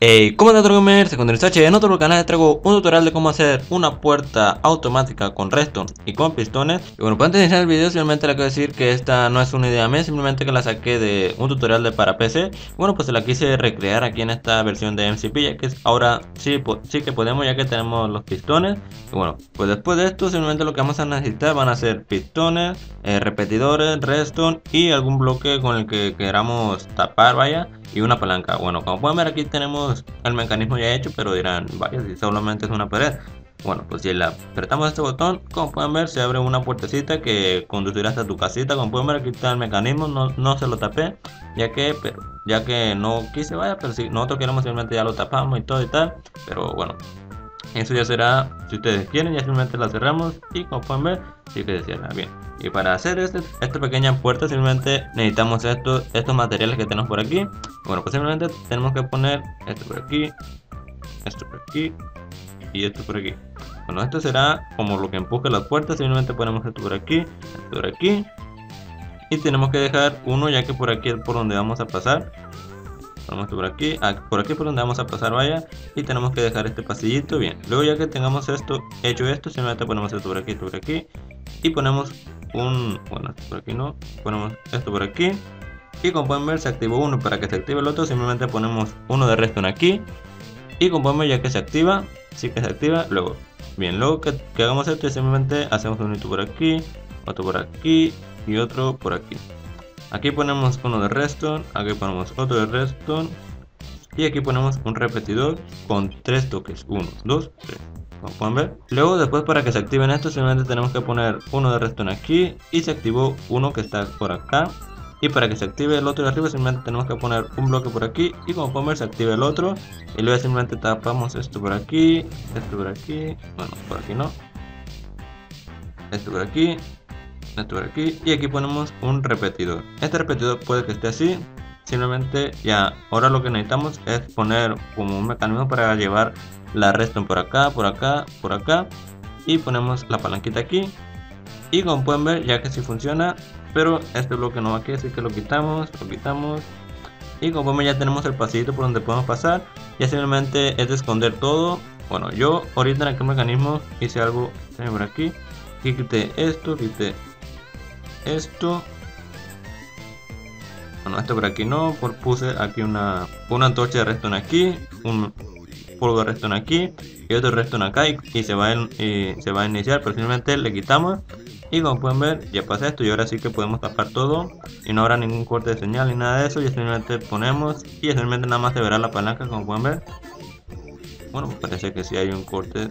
¿Cómo estás, Gamers? Con H. En otro canal les traigo un tutorial de cómo hacer una puerta automática con redstone y con pistones. Y bueno, pues antes de iniciar el video, simplemente le quiero decir que esta no es una idea mía, simplemente que la saqué de un tutorial de para PC. Bueno, pues se la quise recrear aquí en esta versión de MCP, ya que ahora sí que podemos, ya que tenemos los pistones. Y bueno, pues después de esto, simplemente lo que vamos a necesitar van a ser pistones, repetidores, redstone y algún bloque con el que queramos tapar, vaya. Y una palanca. Bueno, como pueden ver, aquí tenemos el mecanismo ya hecho, pero dirán, vaya, si solamente es una pared. Bueno, pues si le apretamos este botón, como pueden ver, se abre una puertecita que conducirá hasta tu casita. Como pueden ver, aquí está el mecanismo. No se lo tapé, ya que no quise, vaya, pero si nosotros queremos, simplemente ya lo tapamos y todo y tal. Pero bueno, eso ya será, si ustedes quieren, ya simplemente la cerramos y como pueden ver, sí que se cierra bien. Y para hacer esta pequeña puerta simplemente necesitamos estos materiales que tenemos por aquí. Bueno, pues simplemente tenemos que poner esto por aquí y esto por aquí. Bueno, esto será como lo que empuje las puertas. Simplemente ponemos esto por aquí y tenemos que dejar uno, ya que por aquí es por donde vamos a pasar. Ponemos esto por aquí por donde vamos a pasar, vaya. Y tenemos que dejar este pasillito bien. Luego, ya que tengamos hecho esto, simplemente ponemos esto por aquí y ponemos bueno, esto por aquí no, ponemos esto por aquí. Y como pueden ver, se activó uno. Para que se active el otro, simplemente ponemos uno de redstone aquí. Y como pueden ver, ya que se activa, sí que se activa. Luego que hagamos esto, simplemente hacemos un hito por aquí, otro por aquí y otro por aquí. Aquí ponemos uno de redstone, aquí ponemos otro de redstone y aquí ponemos un repetidor con 3 toques, 1, 2, 3, como pueden ver. Luego, después, para que se activen estos, simplemente tenemos que poner uno de redstone aquí y se activó uno que está por acá. Y para que se active el otro de arriba, simplemente tenemos que poner un bloque por aquí y como pueden ver, se activa el otro. Y luego simplemente tapamos esto por aquí, bueno, por aquí no, esto por aquí y aquí ponemos un repetidor. Este repetidor puede que esté así. Simplemente ya ahora lo que necesitamos es poner como un mecanismo para llevar la redstone por acá y ponemos la palanquita aquí. Y como pueden ver, ya que sí funciona, pero este bloque no va aquí, así que lo quitamos y como pueden ver, ya tenemos el pasillito por donde podemos pasar. Ya simplemente es de esconder todo. Bueno, yo ahorita en aquel mecanismo hice algo por aquí, quité esto, bueno, esto por aquí no, puse aquí una antorcha de redstone aquí, un polvo de redstone aquí y otro redstone acá y se va a iniciar, pero simplemente le quitamos y como pueden ver ya pasa esto y ahora sí que podemos tapar todo y no habrá ningún corte de señal ni nada de eso. Y simplemente ponemos y simplemente nada más se verá la palanca, como pueden ver. Bueno, pues parece que sí hay un corte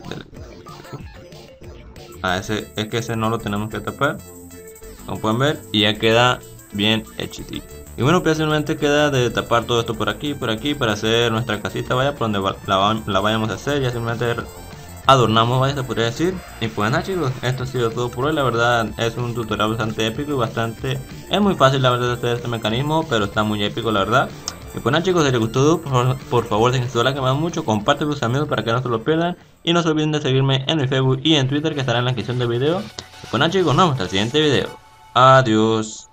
es que ese no lo tenemos que tapar, como pueden ver, y ya queda bien hechito. Y bueno, pues simplemente queda de tapar todo esto por aquí para hacer nuestra casita, vaya, por donde la vayamos a hacer. Ya simplemente adornamos, vaya, se podría decir. Y pues nada, chicos, esto ha sido todo por hoy. La verdad es un tutorial bastante épico y es muy fácil, la verdad, de hacer este mecanismo, pero está muy épico, la verdad. Y pues nada, chicos, si les gustó, por favor dejen su like, que me da mucho, comparte con sus amigos para que no se lo pierdan. Y no se olviden de seguirme en mi Facebook y en Twitter, que estará en la descripción del video. Y pues nada, chicos, nos vemos hasta el siguiente video. Adiós.